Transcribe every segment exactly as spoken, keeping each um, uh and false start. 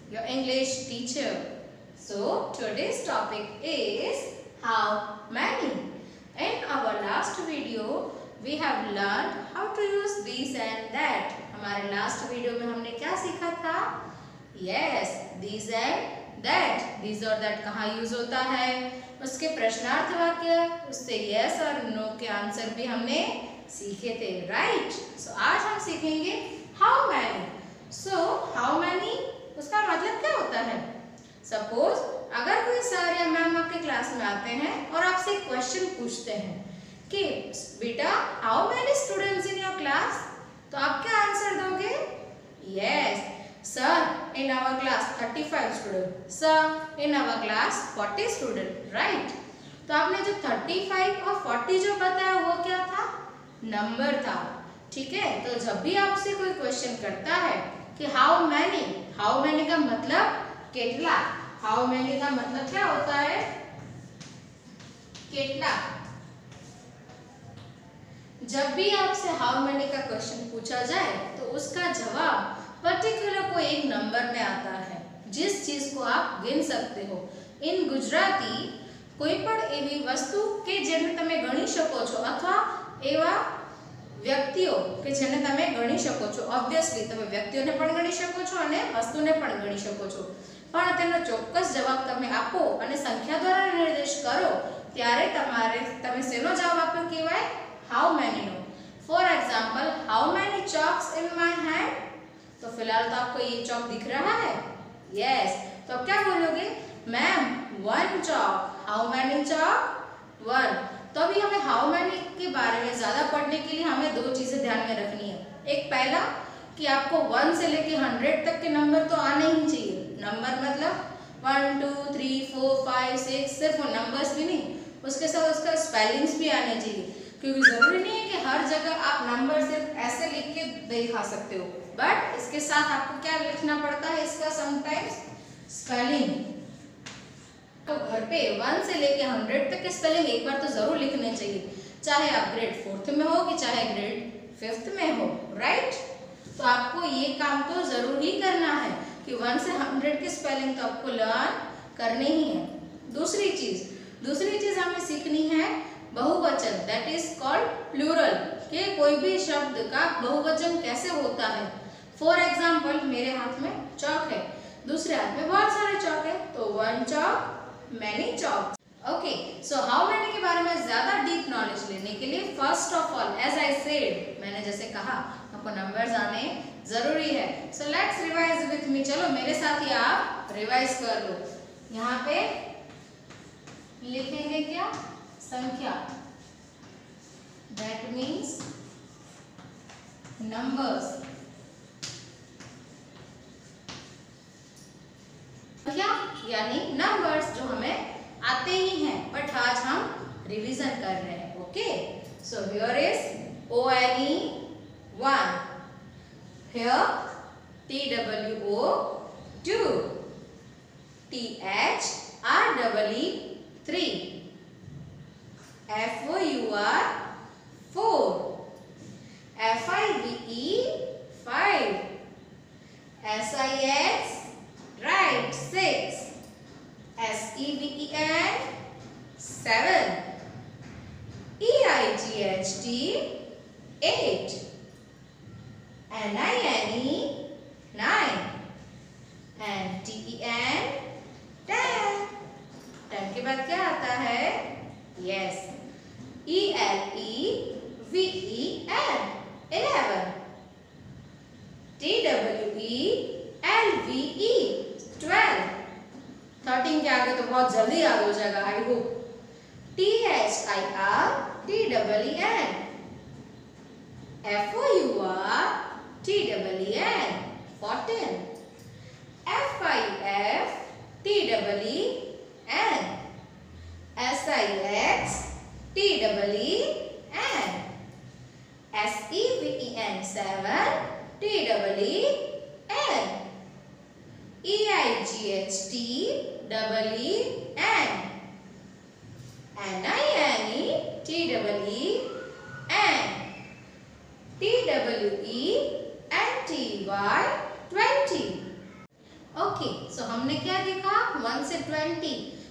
your English teacher. So today's topic is how many. In our last video we have learned how to use these and that. हमारे last video में हमने क्या सीखा था? Yes, these and that. These और that कहाँ use होता है? उसके प्रश्नार्थ वाक्य, उससे yes और no के आंसर भी हमने सीखे थे, right? So आज हम सीखेंगे how many. So how many उसका मतलब क्या होता है? Suppose अगर कोई सर या मैम आपके क्लास में आते हैं और आपसे एक क्वेश्चन पूछते हैं कि बेटा how many students in your class, तो आप क्या आंसर दोगे? Yes, sir, in our class thirty-five students. Sir, in our class forty students, right? तो आपने जो thirty-five और forty जो बताया वो क्या था? नंबर था, ठीक है? तो जब भी आपसे कोई क्वेश्चन करता है कि how many, how many का मतलब कितना, how many का मतलब क्या होता है? कितना। जब भी आपसे how many का क्वेश्चन पूछा जाए तो उसका जवाब पर्टिकुलर कोई एक नंबर में आता है, जिस चीज को आप गिन सकते हो। इन गुजराती કોઈ પણ એવી વસ્તુ કે જેને તમે ગણી શકો છો અથવા એવા વ્યક્તિઓ કે જેને તમે ગણી શકો છો, ઓબ્વિયસલી તમે વ્યક્તિઓને પણ ગણી શકો છો અને વસ્તુને પણ ગણી શકો છો, પણ તેનો ચોક્કસ જવાબ તમે આપો અને સંખ્યા દ્વારા નિર્દેશ કરો ત્યારે તમારે તમે શેનો જવાબ આપ્યો કહેવાય? How many no. For example, how many chalks in my hand, तो फिलहाल तो आपको ये चॉक दिख रहा है, यस, तो आप क्या बोलोगे? Ma'am one chalk. How many chalk? One. तो अभी हमें हाउ मेनी के बारे में ज्यादा पढ़ने के लिए हमें दो चीजें ध्यान में रखनी है। एक पहला कि आपको वन से लेके हंड्रेड तक के नंबर तो आने ही चाहिए। नंबर मतलब one two three four five six, सिर्फ नंबर्स भी नहीं, उसके साथ उसका स्पेलिंग्स भी आने चाहिए, क्योंकि जरूरी नहीं है कि हर जगह आप नंबर सिर्फ ऐसे लिख के दिखा सकते हो, बट इसके साथ आपको क्या लिखना पड़ता है? इसका समटाइम्स स्पेलिंग। तो घर पे वन से लेके हंड्रेड तक के स्पेलिंग एक बार तो जरूर लिखने चाहिए, चाहे आप ग्रेड फोर्थ में हो कि चाहे ग्रेड फिफ्थ में हो, राइट? तो आपको ये काम तो जरूर ही करना है कि वन से हंड्रेड की स्पेलिंग तो आपको लर्न करनी ही है। दूसरी चीज दूसरी चीज हमें सीखनी है बहुवचन, दैट इज कॉल्ड प्लूरल, कि कोई भी शब्द का बहुवचन कैसे होता है। फॉर एग्जाम्पल, मेरे हाथ में चौक है, दूसरे हाथ में बहुत सारे चौक है, तो one chalk, many chalk. Okay, so how many के बारे में ज्यादा डीप नॉलेज लेने के लिए first of all, as I said, मैंने जैसे कहा आपको नंबर्स आने जरूरी है। So let's revise with me, चलो मेरे साथ ही आप रिवाइज कर लो। यहाँ पे लिखेंगे क्या? संख्या, दैट मीन्स नंबर्स। संख्या यानी नंबर्स जो हमें आते ही हैं, बट आज हम रिवीजन कर रहे हैं। Okay, so here is O N E one, here T W O two, T H R double E three, F O U R four, F I V E five, S I X right six, S E V E N seven, E I G H T eight, N I N E nine, and T E N ten। ten के बाद क्या आता है? Yes, E L E V E N eleven, T W E L V E twelve, thirteen के आगे तो बहुत जल्दी याद हो जाएगा, I hope. T H I R T double E N, F O U R T double E N fourteen, F I F T double E N, S I X T double E N, S E V E N seven, T double E N, E I G H T double E N, N I N E T double E N, T W E N T Y twenty। Okay,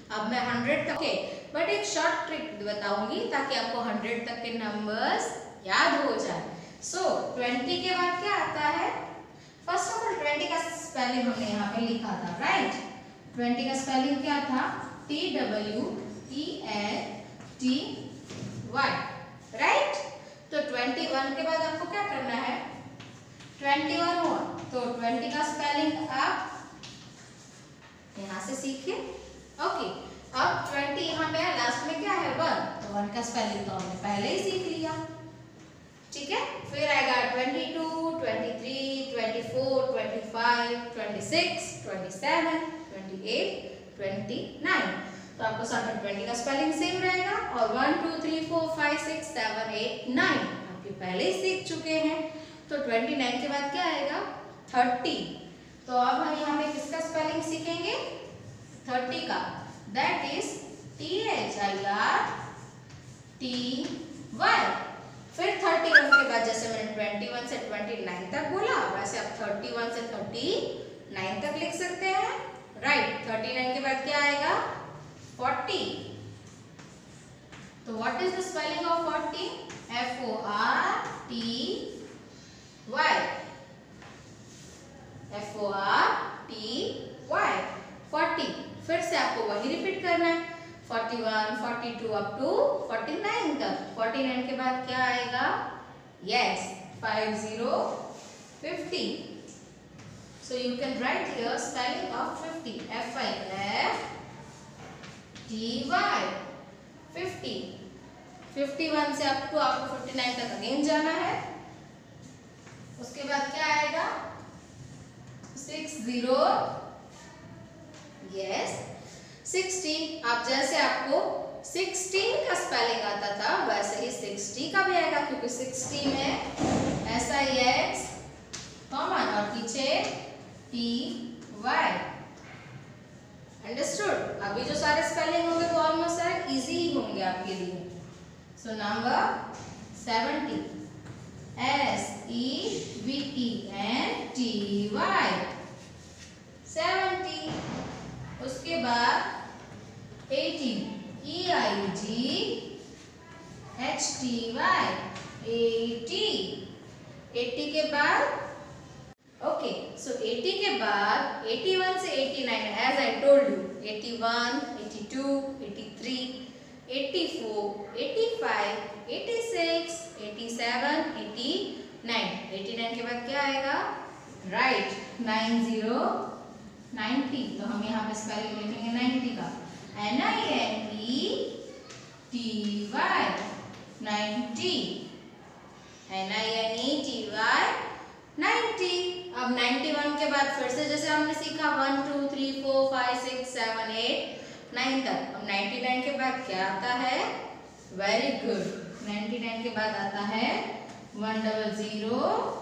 अब मैं hundred तक के but एक short trick बताऊंगी ताकि आपको hundred तक के नंबर्स याद हो जाए। सो ट्वेंटी के बाद क्या आता है? फर्स्ट ऑफ ऑल ट्वेंटी का स्पेलिंग हमने यहाँ पे लिखा था, राइट? ट्वेंटी का स्पेलिंग क्या था? T W E L T Y, right? तो ट्वेंटी वन के बाद आपको क्या करना है? ट्वेंटी वन हुआ तो ट्वेंटी का स्पेलिंग आप यहाँ से सीखे। ओके, अब ट्वेंटी यहाँ पे लास्ट में क्या है? वन, तो वन का स्पेलिंग तो हमने पहले ही सीख लिया, ठीक है? फिर आएगा twenty two, twenty three, twenty four, twenty five, twenty six, twenty seven, twenty eight, twenty nine. तो आपको साथ में ट्वेंटी का स्पेलिंग सेम रहेगा और one two three four five six seven eight nine आपके पहले ही सीख चुके हैं। तो ट्वेंटी नाइन के बाद क्या आएगा? थर्टी। तो अब हम यहाँ पे किसका स्पेलिंग सीखेंगे? थर्टी का, that is T H I R T Y. फिर थर्टी वन के बाद जैसे मैंने ट्वेंटी वन से ट्वेंटी नाइन तक बोला, वैसे आप थर्टी वन से थर्टी नाइन तक लिख सकते हैं, राइट? थर्टी नाइन के बाद क्या आएगा? फोर्टी। तो what is the spelling of forty? F O R T Y, F O R T Y, forty. फिर से आपको वही रिपीट करना है, forty one, forty two up to forty nine तक। फोर्टी नाइन के बाद क्या आएगा? Yes, five zero fifty. So you can write here spelling of fifty, F I F T Y, fifty. Fifty one से up to आपको fifty nine तक again जाना है। उसके बाद क्या आएगा? Six zero, yes, sixteen. आप जैसे आपको सिक्सटीन का स्पेलिंग आता था वैसे ही सिक्सटी का भी आएगा, क्योंकि सिक्सटी में एस आई एक्स कॉमन और पीछे टी वाई। अंडरस्टूड? अभी जो सारे स्पेलिंग होंगे वो ऑलमोस्ट सारे इजी ही होंगे आपके लिए। So number seventy, S E V E N T Y, seventy. उसके बाद eighteen, E I G H T Y, eighty. Eighty के बाद ओके, सो एटी के बाद एटी वन से eighty nine, as I told you, eighty one, eighty two, eighty three, eighty four, eighty five, eighty six, eighty seven, eighty nine. Eighty nine के बाद क्या आएगा? Right, nine zero, ninety. तो हम यहाँ पे स्पेलिंग लिखेंगे नाइन्टी का, N I N E T Y, ninety, N I N E T Y, ninety. अब नाइन्टी वन के बाद फिर से जैसे हमने सीखा one two three four five six seven eight nine तक। अब नाइन्टी नाइन के बाद क्या आता है? वेरी गुड, नाइन्टी नाइन के बाद आता है वन डबल जीरो,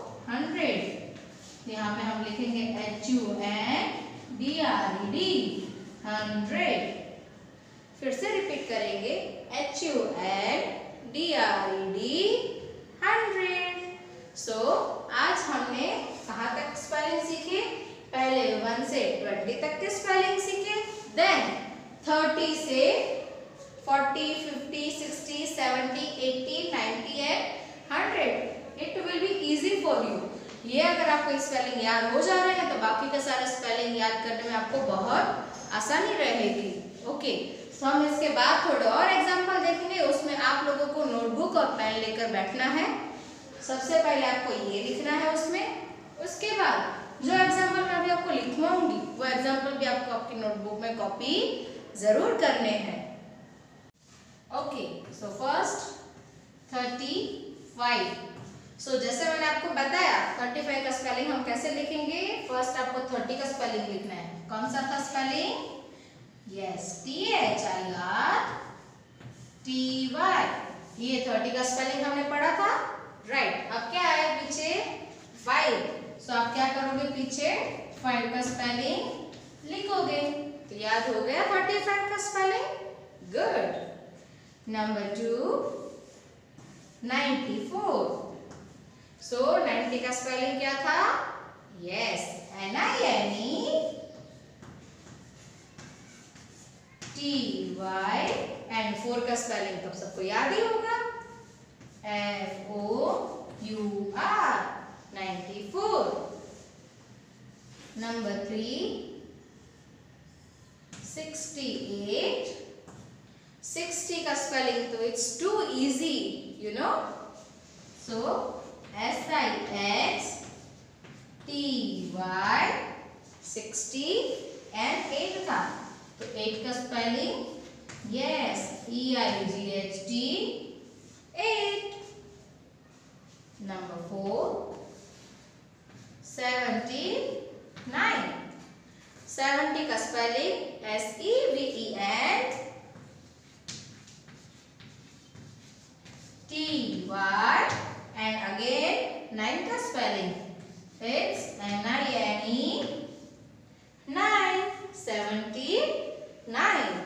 हंड्रेड। यहाँ पे हम लिखेंगे H U N D R E D, hundred. फिर से रिपीट करेंगे, H U N D R E D, hundred. So आज हमने कहाँ तक स्पेलिंग सीखे? पहले वन से ट्वेंटी तक के स्पेलिंग सीखे, देन थर्टी से forty, fifty, sixty, seventy, eighty, ninety and hundred. It will be easy for you. ये अगर आपको स्पेलिंग याद हो जा रहे हैं तो बाकी का सारा स्पेलिंग याद करने में आपको बहुत आसानी रहेगी। ओके, तो हम इसके बाद थोड़े और एग्जाम्पल देखेंगे, उसमें आप लोगों को नोटबुक और पेन लेकर बैठना है। सबसे पहले आपको ये लिखना है उसमें, उसके बाद जो एग्जाम्पल मैं अभी आपको लिखवाऊंगी वो एग्जाम्पल भी आपको आपकी नोटबुक में कॉपी जरूर करने हैं। Okay, so first thirty five. सो जैसे मैंने आपको बताया थर्टी फाइव का स्पेलिंग हम कैसे लिखेंगे। फर्स्ट आपको थर्टी का स्पेलिंग लिखना है। कौन सा था spelling? Yes, T H I R T Y. ये थर्टी का स्पेलिंग हमने पढ़ा था, राइट right. अब क्या आया पीछे? फाइव। सो आप क्या करोगे? पीछे फाइव का स्पेलिंग लिखोगे। तो याद हो गया थर्टी फाइव का spelling? Good. Number two, ninety four. So ninety का स्पेलिंग क्या था? Yes, N I N E T Y and four का स्पेलिंग तो सबको याद ही होगा, F O U R, ninety four. Number three, sixty eight. Sixty का स्पेलिंग तो it's too easy, you know, so S I X T Y, sixty and eight था, तो एट का spelling yes E I G H T, eight. Number four, seventy nine. Seventy का spelling S E V E N T Y and again nine का spelling it's N I N E, nine, seventy nine.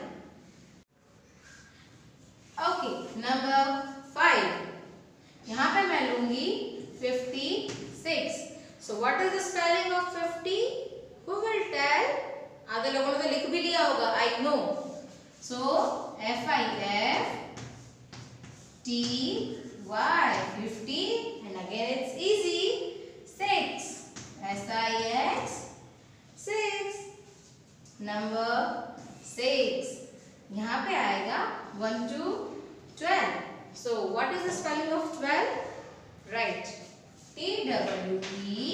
Okay, number five, यहाँ पे मैं लूंगी fifty six. So what is the spelling of fifty? Who will tell? आधे लोगों ने तो लिख भी लिया होगा, I know. So F I F T Y, fifty, and again it's easy, six, S I X, six. Number six, यहाँ पे आएगा one to twelve. So what is the spelling of twelve? Right, T W E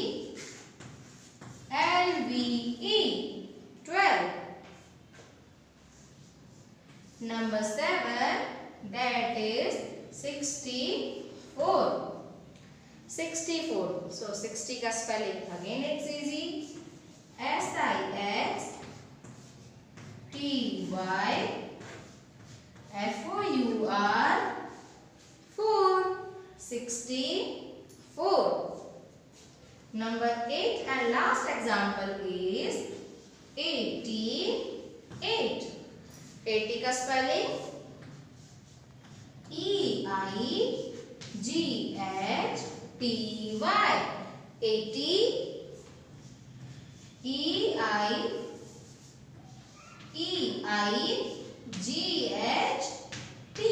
L V E, twelve. Number seven, that is sixty-four. sixty-four. So sixty का spelling again it's easy, S I X T Y F O U R, four, sixty-four. Number eight and last example is eighty-eight. eighty का spelling E I G H T Y, eighty, E I E I G H T,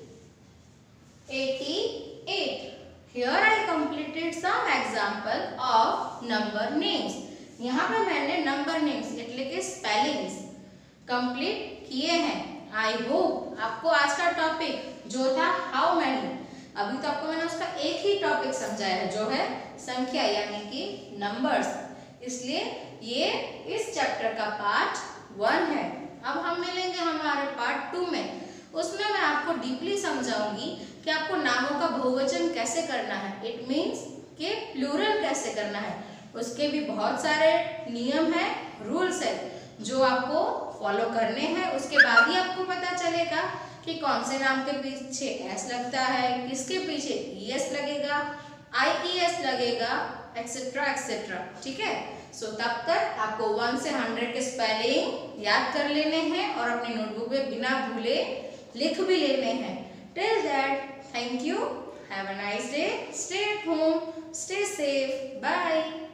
eighty-eight. Here I completed some example of number names. यहाँ पे मैंने number names એટલે કે spellings complete किए हैं। I hope आपको आज का टॉपिक जो था how many, अभी तो आपको मैंने उसका एक ही टॉपिक समझाया है जो है संख्या यानी कि numbers, इसलिए ये इस चैप्टर का पार्ट वन है। अब हम मिलेंगे हमारे पार्ट टू में, उसमें मैं आपको डीपली समझाऊंगी कि आपको नामों का बहुवचन कैसे करना है, इट मीन्स कि प्लूरल कैसे करना है। उसके भी बहुत सारे नियम है, रूल्स है जो आपको फॉलो करने हैं। उसके बाद ही आपको पता चलेगा कि कौन से नाम के पीछे एस लगता है, किसके पीछे ई एस लगेगा, आई ई एस लगेगा, एक्सेट्रा एक्सेट्रा। ठीक है, सो so, तब तक आपको वन से हंड्रेड के स्पेलिंग याद कर लेने हैं और अपनी नोटबुक में बिना भूले लिख भी लेने हैं। Till that, thank you, have a nice day, stay at home, stay safe, bye.